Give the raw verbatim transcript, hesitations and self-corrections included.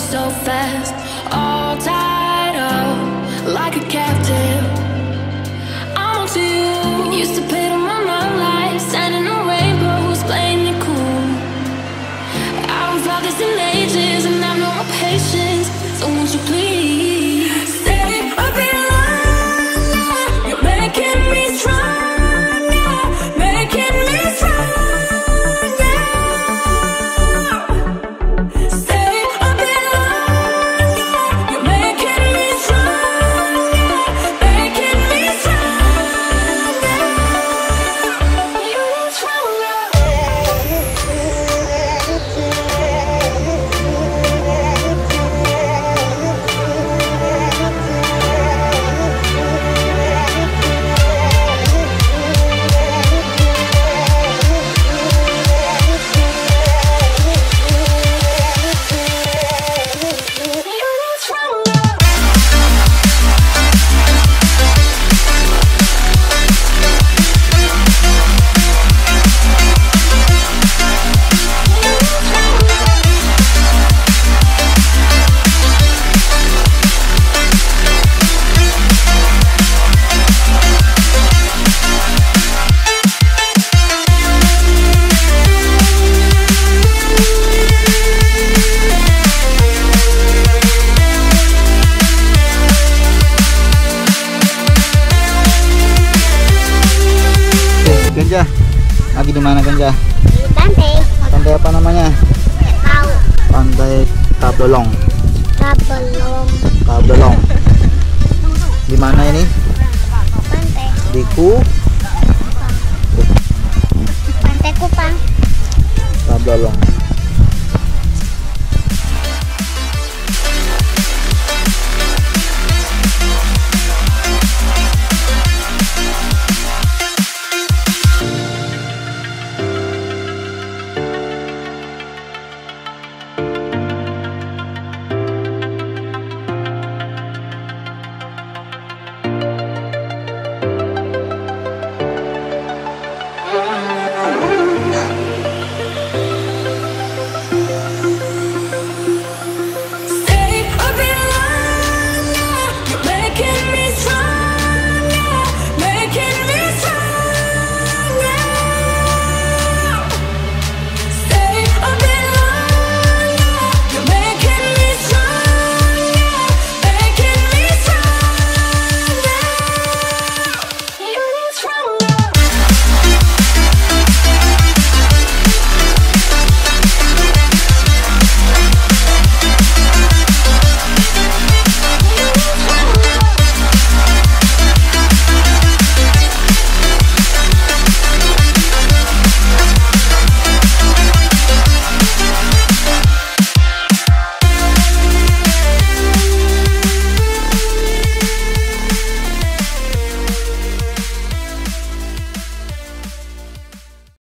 so fast, all tied up like a captive. I'm on to you. Used to pay to my mind life, standing on rainbows, playing it cool. I haven't felt this in ages, and I've no more patience. So won't you please stay a bit longer? You're making me stronger, making me stronger. Kenza, lagi di mana Kenza? Di pantai. Pantai apa namanya? Nggak tahu. Pantai Tablolong. Tablolong. Tablolong. Di mana ini? Pantai. Di Ku. Pantai Kupang. Tablolong.